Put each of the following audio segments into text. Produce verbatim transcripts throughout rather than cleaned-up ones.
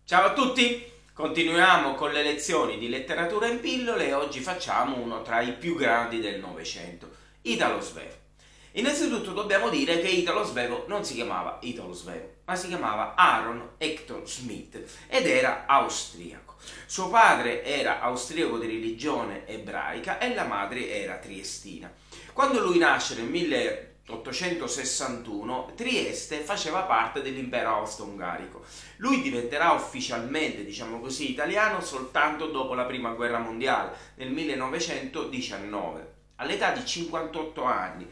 Ciao a tutti, continuiamo con le lezioni di letteratura in pillole e oggi facciamo uno tra i più grandi del Novecento, Italo Svevo. Innanzitutto dobbiamo dire che Italo Svevo non si chiamava Italo Svevo, ma si chiamava Aaron Hector Schmidt ed era austriaco. Suo padre era austriaco di religione ebraica e la madre era triestina. Quando lui nasce nel milleottocentosessantuno, Trieste faceva parte dell'impero austro-ungarico. Lui diventerà ufficialmente, diciamo così, italiano soltanto dopo la prima guerra mondiale, nel millenovecentodiciannove, all'età di cinquantotto anni.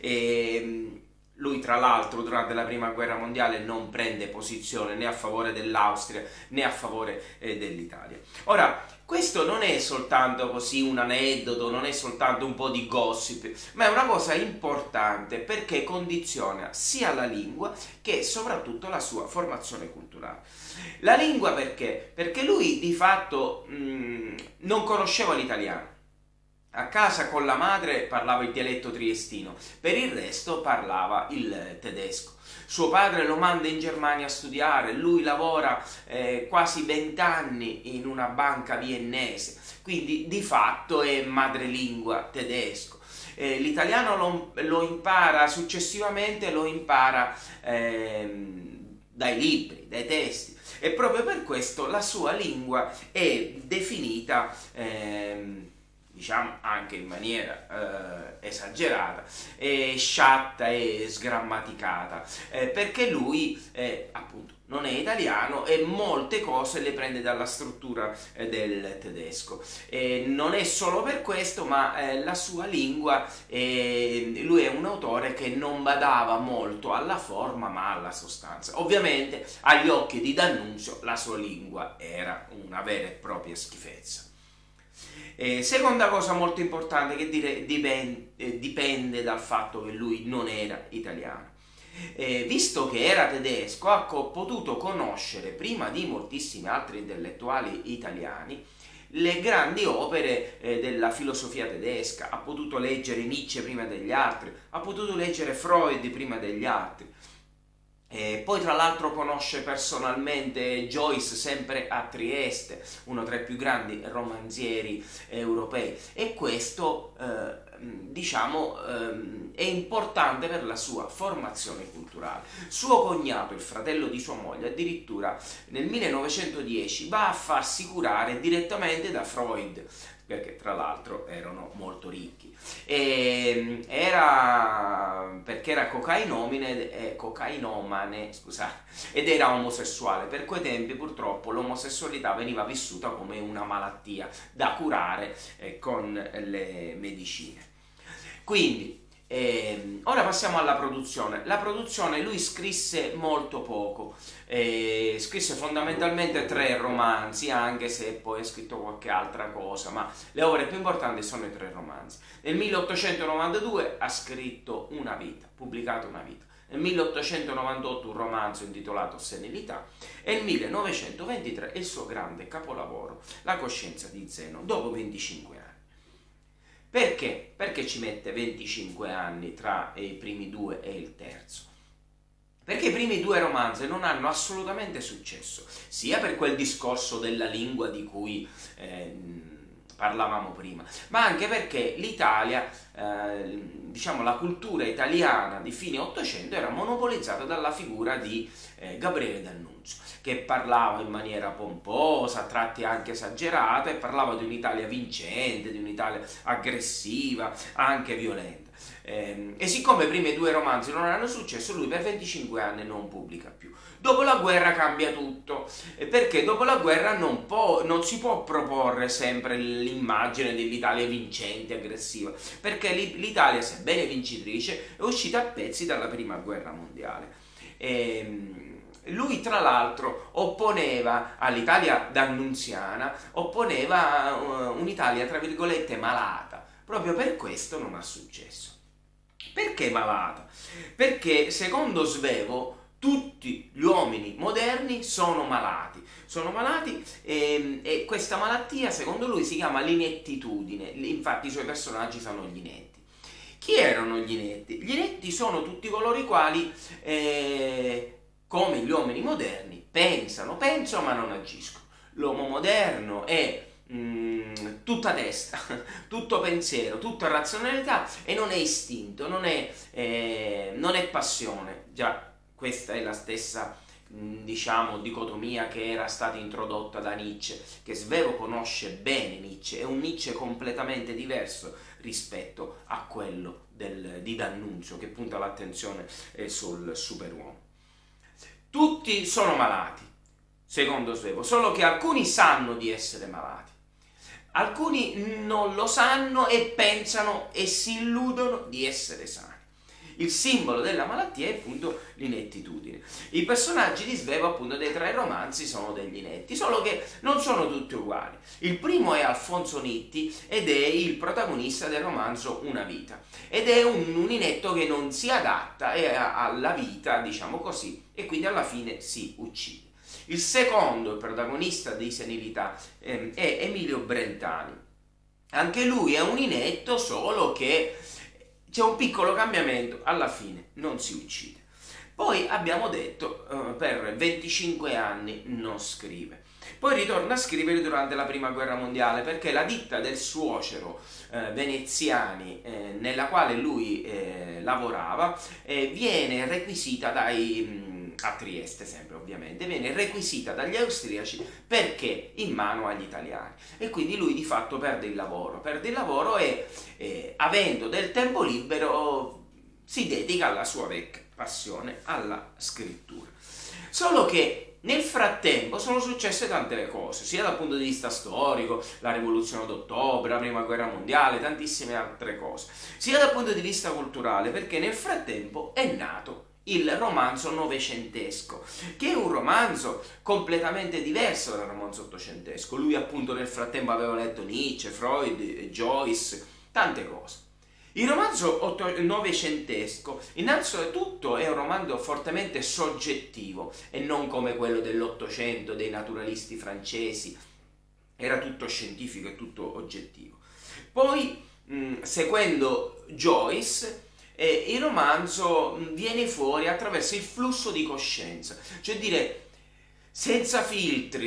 E lui, tra l'altro, durante la prima guerra mondiale non prende posizione né a favore dell'Austria né a favore eh, dell'Italia. Ora, questo non è soltanto così un aneddoto, non è soltanto un po' di gossip, ma è una cosa importante perché condiziona sia la lingua che soprattutto la sua formazione culturale. La lingua perché? Perché lui di fatto mh, non conosceva l'italiano. A casa con la madre parlava il dialetto triestino, per il resto parlava il tedesco. Suo padre lo manda in Germania a studiare, lui lavora eh, quasi vent'anni in una banca viennese, quindi di fatto è madrelingua tedesco. Eh, l'italiano lo, lo impara successivamente, lo impara eh, dai libri, dai testi, e proprio per questo la sua lingua è definita eh, diciamo anche in maniera eh, esagerata, è sciatta e sgrammaticata, eh, perché lui eh, appunto non è italiano e molte cose le prende dalla struttura eh, del tedesco. E non è solo per questo, ma eh, la sua lingua, eh, lui è un autore che non badava molto alla forma ma alla sostanza. Ovviamente agli occhi di D'Annunzio la sua lingua era una vera e propria schifezza. Eh, seconda cosa molto importante che dire, dipende, eh, dipende dal fatto che lui non era italiano. Eh, visto che era tedesco, ha potuto conoscere, prima di moltissimi altri intellettuali italiani, le grandi opere eh, della filosofia tedesca, ha potuto leggere Nietzsche prima degli altri, ha potuto leggere Freud prima degli altri. E poi tra l'altro conosce personalmente Joyce, sempre a Trieste, uno tra i più grandi romanzieri europei, e questo eh, diciamo eh, è importante per la sua formazione culturale. Suo cognato, il fratello di sua moglie, addirittura nel millenovecentodieci va a farsi curare direttamente da Freud, perché tra l'altro erano molto ricchi, e era perché era cocainomane, eh, cocainomane scusate, ed era omosessuale. Per quei tempi purtroppo l'omosessualità veniva vissuta come una malattia da curare eh, con le medicine. Quindi Eh, ora passiamo alla produzione. La produzione lui scrisse molto poco, eh, scrisse fondamentalmente tre romanzi, anche se poi ha scritto qualche altra cosa, ma le opere più importanti sono i tre romanzi. Nel milleottocentonovantadue ha scritto Una vita, pubblicato Una vita. Nel milleottocentonovantotto un romanzo intitolato Senilità e nel millenovecentoventitré il suo grande capolavoro, La coscienza di Zeno, dopo venticinque anni. Perché? Perché ci mette venticinque anni tra i primi due e il terzo? Perché i primi due romanzi non hanno assolutamente successo, sia per quel discorso della lingua di cui eh, parlavamo prima, ma anche perché l'Italia, eh, diciamo la cultura italiana di fine Ottocento era monopolizzata dalla figura di eh, Gabriele D'Annunzio, che parlava in maniera pomposa, a tratti anche esagerata, e parlava di un'Italia vincente, di un'Italia aggressiva, anche violenta. Eh, e siccome i primi due romanzi non hanno successo, lui per venticinque anni non pubblica più. Dopo la guerra cambia tutto, perché dopo la guerra non, può, non si può proporre sempre l'immagine dell'Italia vincente, aggressiva, perché l'Italia, sebbene vincitrice, è uscita a pezzi dalla prima guerra mondiale. E, lui tra l'altro opponeva all'Italia d'annunziana, opponeva uh, un'Italia tra virgolette malata, proprio per questo non ha successo. Perché malata? Perché secondo Svevo tutti gli uomini moderni sono malati, sono malati e, e questa malattia secondo lui si chiama l'inettitudine, infatti i suoi personaggi sono gli inetti. Chi erano gli inetti? Gli inetti sono tutti coloro i quali eh, come gli uomini moderni, pensano, pensano ma non agiscono. L'uomo moderno è mm, tutta testa, tutto pensiero, tutta razionalità e non è istinto, non è, eh, non è passione. Già, questa è la stessa diciamo dicotomia che era stata introdotta da Nietzsche, che Svevo conosce bene Nietzsche, è un Nietzsche completamente diverso rispetto a quello del, di D'Annunzio, che punta l'attenzione eh, sul superuomo. Tutti sono malati, secondo Svevo, solo che alcuni sanno di essere malati, alcuni non lo sanno e pensano e si illudono di essere sani. Il simbolo della malattia è appunto l'inettitudine. I personaggi di Svevo, appunto, dei tre romanzi sono degli inetti, solo che non sono tutti uguali. Il primo è Alfonso Nitti ed è il protagonista del romanzo Una vita, ed è un, un inetto che non si adatta alla vita, diciamo così, e quindi alla fine si uccide. Il secondo, il protagonista di Senilità, ehm, è Emilio Brentani. Anche lui è un inetto, solo che c'è un piccolo cambiamento, alla fine non si uccide. Poi abbiamo detto, eh, per venticinque anni non scrive. Poi ritorna a scrivere durante la Prima Guerra Mondiale, perché la ditta del suocero eh, Veneziani, eh, nella quale lui eh, lavorava, eh, viene requisita dai... Mh, a Trieste sempre ovviamente, viene requisita dagli austriaci perché in mano agli italiani, e quindi lui di fatto perde il lavoro, perde il lavoro e eh, avendo del tempo libero si dedica alla sua vecchia passione, alla scrittura. Solo che nel frattempo sono successe tante cose, sia dal punto di vista storico, la rivoluzione d'ottobre, la prima guerra mondiale, tantissime altre cose, sia dal punto di vista culturale, perché nel frattempo è nato il romanzo novecentesco, che è un romanzo completamente diverso dal romanzo ottocentesco. Lui appunto nel frattempo aveva letto Nietzsche, Freud, Joyce, tante cose. Il romanzo novecentesco innanzitutto è un romanzo fortemente soggettivo e non come quello dell'Ottocento dei naturalisti francesi, era tutto scientifico e tutto oggettivo. Poi, mh, seguendo Joyce, Eh, il romanzo viene fuori attraverso il flusso di coscienza, cioè dire senza filtri,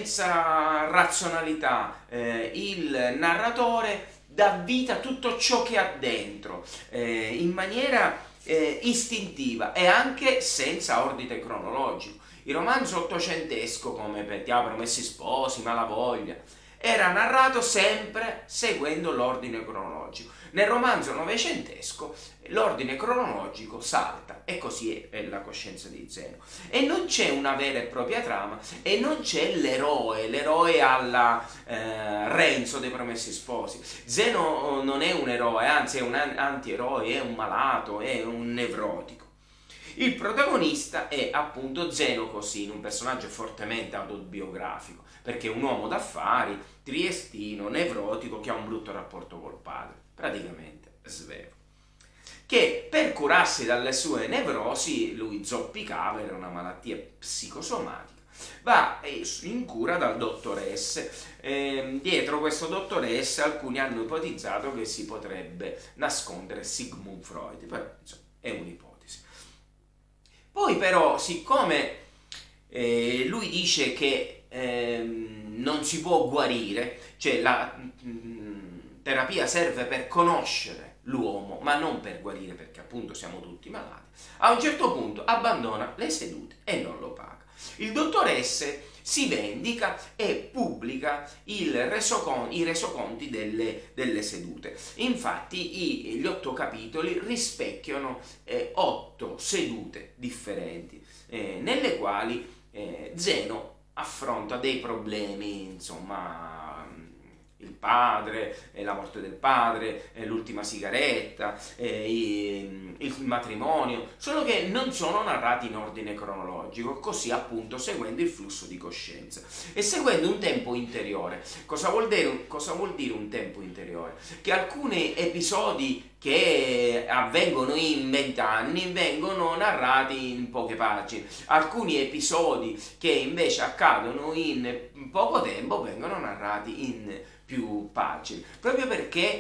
senza razionalità, eh, il narratore dà vita a tutto ciò che ha dentro, eh, in maniera eh, istintiva e anche senza ordine cronologico. Il romanzo ottocentesco, come Pettià, Promessi Sposi, Malavoglia, era narrato sempre seguendo l'ordine cronologico. Nel romanzo novecentesco l'ordine cronologico salta, e così è la coscienza di Zeno. E non c'è una vera e propria trama, e non c'è l'eroe, l'eroe alla eh, Renzo dei Promessi Sposi. Zeno non è un eroe, anzi è un antieroe, è un malato, è un nevrotico. Il protagonista è appunto Zeno Cosini, un personaggio fortemente autobiografico, perché è un uomo d'affari, triestino, nevrotico, che ha un brutto rapporto col padre, praticamente Svevo, che per curarsi dalle sue nevrosi, lui zoppicava, era una malattia psicosomatica, va in cura dal dottor S. E dietro questo dottor S alcuni hanno ipotizzato che si potrebbe nascondere Sigmund Freud, però insomma è un'ipotesi. Poi però, siccome eh, lui dice che eh, non si può guarire, cioè la mh, terapia serve per conoscere l'uomo, ma non per guarire, perché appunto siamo tutti malati, a un certo punto abbandona le sedute e non lo paga. Il dottor S si vendica e pubblica il resocon- i resoconti delle, delle sedute. Infatti i, gli otto capitoli rispecchiano eh, otto sedute differenti, eh, nelle quali eh, Zeno affronta dei problemi, insomma, il padre, eh, la morte del padre, eh, l'ultima sigaretta, eh, il, il matrimonio, solo che non sono narrati in ordine cronologico, così appunto seguendo il flusso di coscienza e seguendo un tempo interiore. Cosa vuol dire, cosa vuol dire un tempo interiore? Che alcuni episodi che avvengono in vent'anni vengono narrati in poche pagine, alcuni episodi che invece accadono in poco tempo vengono narrati in più pagine, proprio perché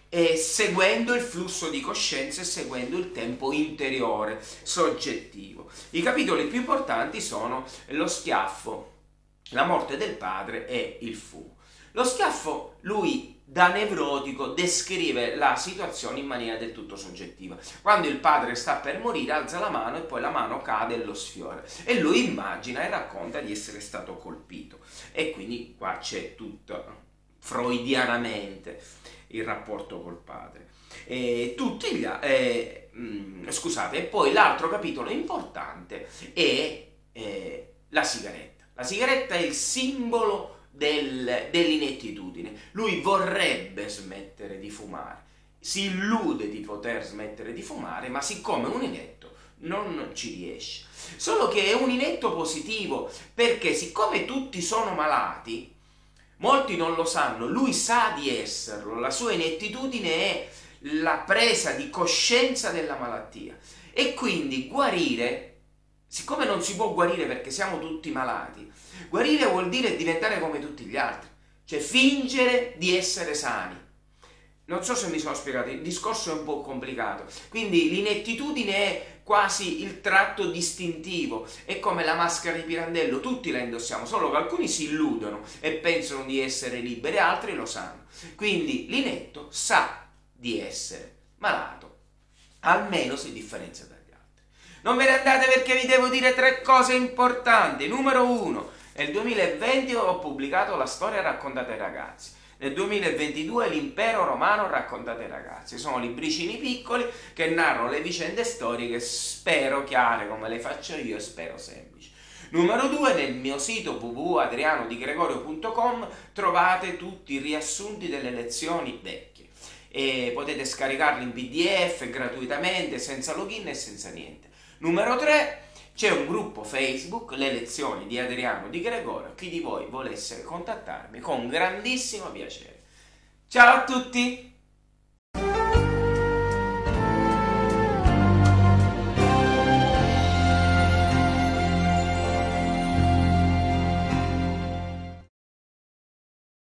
e seguendo il flusso di coscienza e seguendo il tempo interiore, soggettivo. I capitoli più importanti sono lo schiaffo, la morte del padre e il fumo. Lo schiaffo, lui da nevrotico descrive la situazione in maniera del tutto soggettiva. Quando il padre sta per morire alza la mano e poi la mano cade e lo sfiora e lui immagina e racconta di essere stato colpito, e quindi qua c'è tutto freudianamente il rapporto col padre. E tutti gli eh, mh, scusate, e poi l'altro capitolo importante è eh, la sigaretta. La sigaretta è il simbolo Del, dell'inettitudine. Lui vorrebbe smettere di fumare, si illude di poter smettere di fumare, ma siccome è un inetto non ci riesce. Solo che è un inetto positivo, perché siccome tutti sono malati, molti non lo sanno, lui sa di esserlo, la sua inettitudine è la presa di coscienza della malattia, e quindi guarire, siccome non si può guarire perché siamo tutti malati, guarire vuol dire diventare come tutti gli altri, cioè fingere di essere sani. Non so se mi sono spiegato, il discorso è un po' complicato. Quindi l'inettitudine è quasi il tratto distintivo, è come la maschera di Pirandello, tutti la indossiamo, solo che alcuni si illudono e pensano di essere liberi, altri lo sanno. Quindi l'inetto sa di essere malato, almeno si differenzia dagli altri. Non ve ne andate perché vi devo dire tre cose importanti. Numero uno. Nel duemilaventi ho pubblicato La storia raccontata ai ragazzi. Nel duemilaventidue L'impero romano raccontato ai ragazzi. Sono libricini piccoli che narrano le vicende storiche, spero chiare come le faccio io, spero semplici. Numero due, nel mio sito w w w punto adriano di gregorio punto com trovate tutti i riassunti delle lezioni vecchie e potete scaricarli in P D F gratuitamente, senza login e senza niente. Numero tre, c'è un gruppo Facebook, Le lezioni di Adriano Di Gregorio, chi di voi volesse contattarmi con grandissimo piacere. Ciao a tutti!